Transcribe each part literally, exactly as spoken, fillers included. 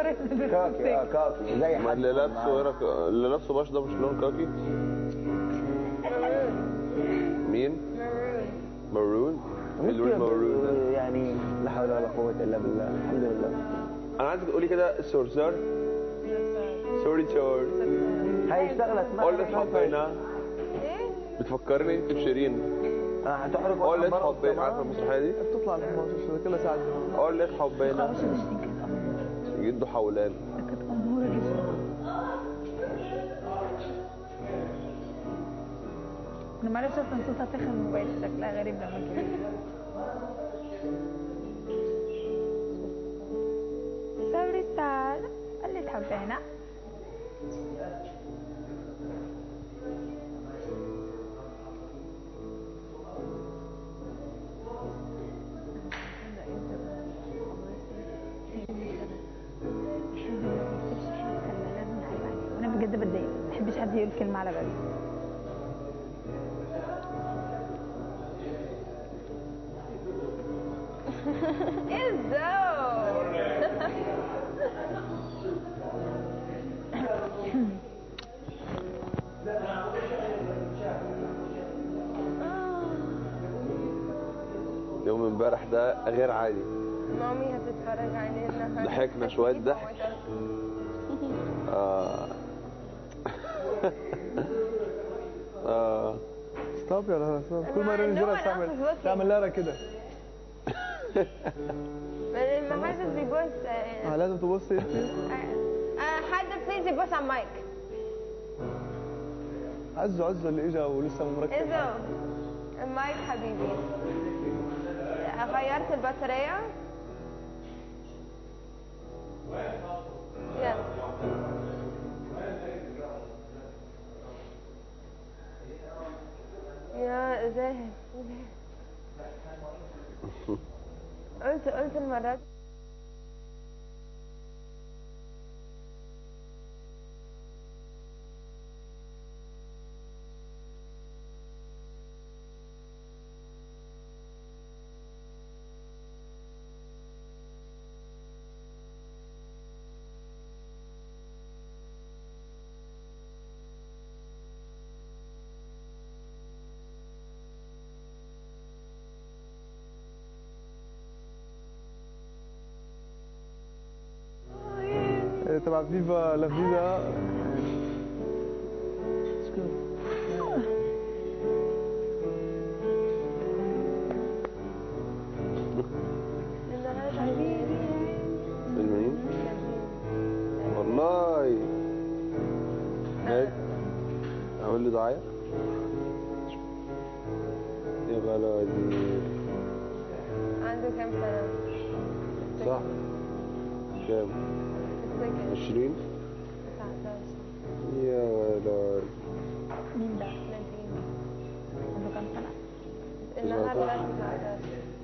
كاكي اه كاكي زي ما اللي لابسه هنا ك... اللي لابسه باش ده مش لون كاكي؟ مين؟ مارون. اللون مارون ده يعني لا حول ولا قوة الا بالله. الحمد لله. انا عايزك تقولي كده سورسار سوري تور. هاي اشتغلت معي. قول لي حبينا. بتفكرني انت بشيرين. هتحرق. قول لي حبينا. عارفه المسرحيه دي؟ بتطلع لك كل ساعة. قول لي حبينا. جدو حولان. انا ما عرفتش اصلا صوتها تخن الموبايل شكلها غريب لما كبرت. صبري ستار اللي تحبينا. انا بجد بتضايق، ما بحبش حد يقول كلمه على بالي. يوم امبارح ده غير عادي. مامي هتتفرج علينا. ضحكنا شوية ضحك. آه. آه. ستوب يا لهلا ستوب. كل مرة ننزلها تعمل تعمل لارا كده. ما حدش بيبص. اه لازم تبصي انت. حد بليز يبص على المايك. عزو عزو اللي اجا ولسه مركب. عزو المايك حبيبي. غيرت البطارية. يلا. يا زاهد قلت قلت المرة دي. تبع فيفا لا فيزا. المين؟ والله هيك اعمل لي دعاية يا بلدي. عنده كام سنة؟ صح كام؟ عشرين. يا ولد. مين ده؟ عنده كام سنة؟ النهارده تسعتاشر.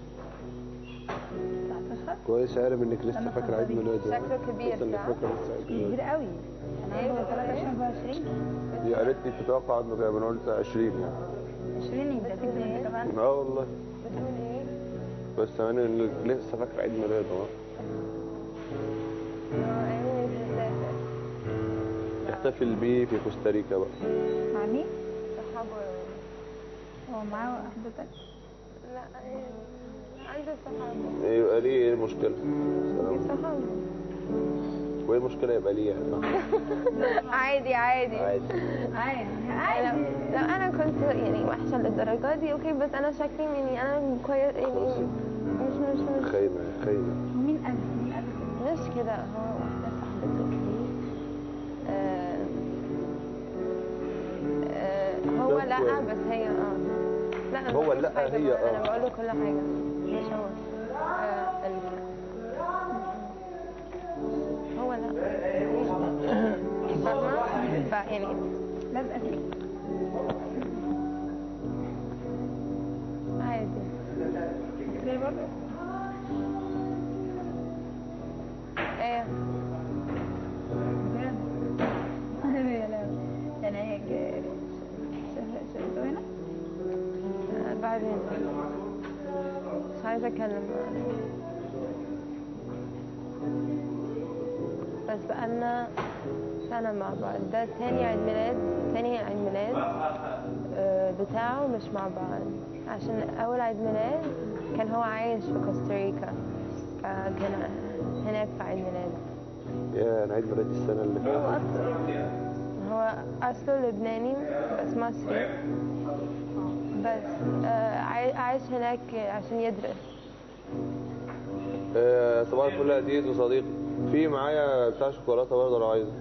تسعتاشر؟ كويس عارف انك لسه فاكر عيد ميلاده. شكله كبير صح؟ كبير قوي. انا عنده ثلاثة وعشرين أربعة وعشرين. دي قالت لي تتوقع انه كام؟ انا قلت عشرين يعني. عشرين يبقى تكتب انت كمان. اه والله. بتقول ايه؟ بس انا لسه فاكر عيد ميلاده. احتفل بيه في كوستاريكا بقى. مع مين؟ صحابه. هو معاه واحدة تانية؟ لا عنده صحابه. يبقى ليه ايه المشكلة؟ صحابه. وايه المشكلة يبقى ليه يعني؟ عادي عادي. عادي. عادي عادي. لو انا كنت يعني وحشة للدرجة دي اوكي، بس انا شكلي يعني انا كويس يعني مش مش مش خاينة خاينة. ومين قال مين قال كده؟ مش كده. هو واحدة صاحبته آه آه هو لا بس هي اه لا هو لا هي اه انا بقول له كل حاجة مش هو آه ال... هو لا فاهمة؟ يعني لازقة فيه. عادي. زي برضه؟ ايه بجد؟ يا لا يعني هيك شفته هنا؟ بعدين مش عايزة اتكلم. بس بقالنا سنة مع بعض. ده تاني عيد ميلاد تاني عيد ميلاد بتاعه مش مع بعض، عشان أول عيد ميلاد كان هو عايش في كوستاريكا، فكان هناك في عيد ميلاد. يا أنا عيد ميلادي السنة اللي فاتت. هو أصله لبناني بس مصري، بس عايش هناك عشان يدرس. آه صباح الفل يا عزيز وصديقي. في معايا بتاع شوكولاته برضه لو عايزه.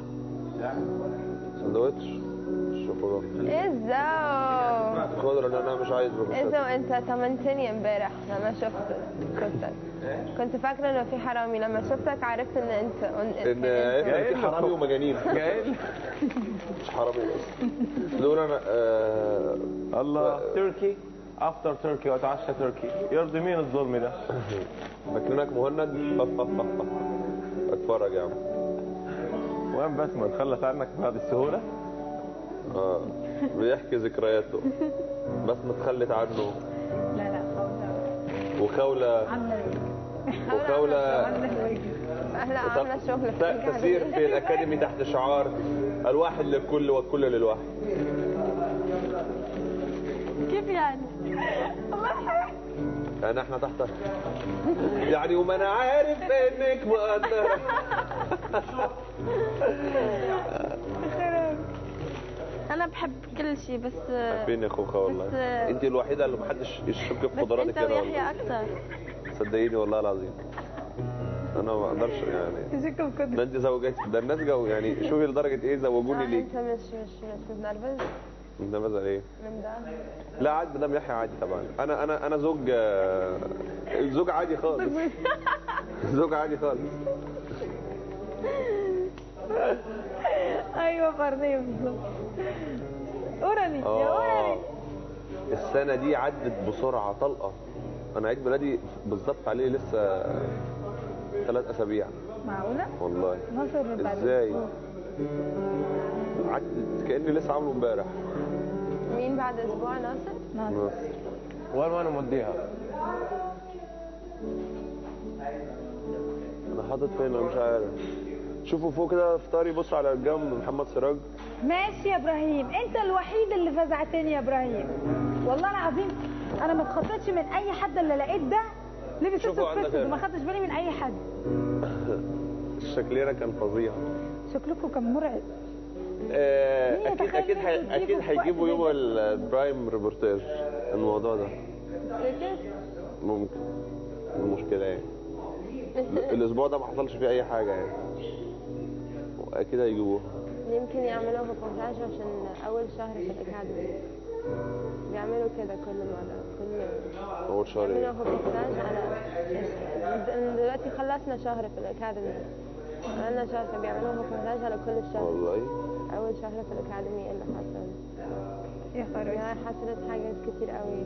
سندوتش شوكولاته. ايه الزو؟ خضرة لان انا مش عايز روبوتات. ايه الزو؟ انت طمنتني امبارح لما شفت شفتك. كنت فاكره انه في حرامي، لما شفتك عرفت ان انت ان ان في حرامي ومجانين. جاي مش حرامي بس. دول انا آه الله تركي افتر تركي واتعشى تركي. يرضي مين الظلم ده؟ فاكرينك مهند. اتفرج يا عم. وين بس ما تخلص عنك بهذه السهوله؟ اه بيحكي ذكرياته. بس ما تخلت عنه. لا لا وخولة وخولة احنا عملنا شغل تسير في الأكاديمي تحت شعار الواحد للكل والكل للواحد. كيف يعني؟ يعني احنا تحت يعني وما انا عارف انك مقدرة. انا بحب كل شيء بس عارفين يا خوخه والله. انت الوحيده اللي محدش يشك في قدراتك كده. انت ويحيى اكتر. صدقيني والله العظيم انا ما اقدرش يعني. تشك في قدرتك. ده انت زوجتي، ده الناس جو يعني شوفي لدرجه ايه زوجوني ليه. انت مش مش مش متنرفز؟ متنرفز على ايه؟ من ده؟ لا عادي، مدام يحيى عادي طبعا. انا انا انا زوج زوج عادي خالص. زوج عادي خالص. ايوه فرضيه بالظبط. اوراني يا اوراني. السنه دي عدت بسرعه طلقه. انا عيد ميلادي بالظبط عليه لسه ثلاث اسابيع. معقوله؟ والله ناصر بعد ازاي؟ عدت كاني لسه عامله امبارح. مين بعد اسبوع؟ ناصر؟ ناصر. وين وين موديها؟ انا حاطط فين انا مش عارف. شوفوا فوق كده فطاري، بص على الجنب محمد سراج. ماشي يا ابراهيم، انت الوحيد اللي فزعتني يا ابراهيم والله العظيم. انا ما اتخطيتش من اي حد اللي لقيت ده لبس اسود في اسود وما خدتش بالي من اي حد. شكلنا كان فظيع. شكلكم كان مرعب. آه اكيد اكيد حي... اكيد هيجيبوا يوم البرايم ريبورتاج الموضوع ده. ممكن. المشكله يعني الاسبوع ده ما حصلش فيه اي حاجه يعني. اكيد هيجيبوها. يمكن يعملوا ريبورتاج عشان اول شهر في الاكاديمي. بيعملوا كده كل مره كل اول شهر. يعملوا ريبورتاج على دلوقتي خلصنا شهر في الاكاديمي. عملنا شهر فبيعملوا ريبورتاج على كل الشهر. والله اول شهر في الاكاديمي ايه اللي حصل؟ يا خرابي يعني حصلت حاجات كتير قوي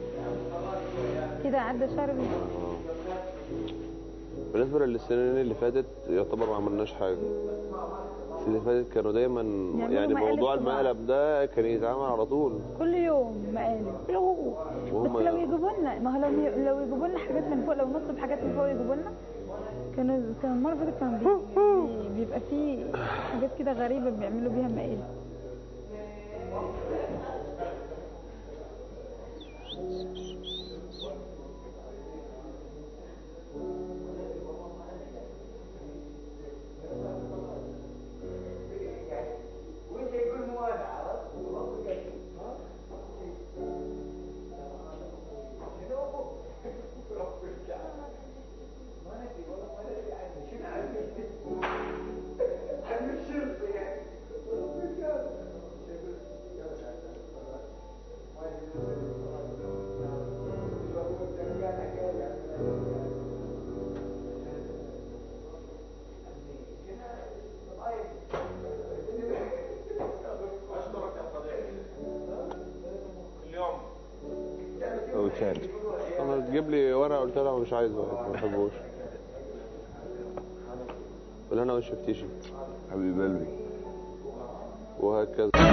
كده. عدى شهر. بالنسبه للسنين اللي فاتت يعتبر ما عملناش حاجه. السنين اللي فاتت كانوا دايما يعني موضوع المقلب ده كان يتعمل على طول كل يوم مقالب. بس لو يجيبوا لنا، ما هو لو لو يجيبوا لنا حاجات من فوق، لو نطلب حاجات من فوق يجيبوا لنا. كانوا كان المره اللي فاتت كان بيبقى فيه حاجات كده غريبه بيعملوا بيها مقالب. انا تجيب لي وانا قلت لها مش عايزه ما بحبوش. قول انا وش فتيشي حبيب قلبي وهكذا.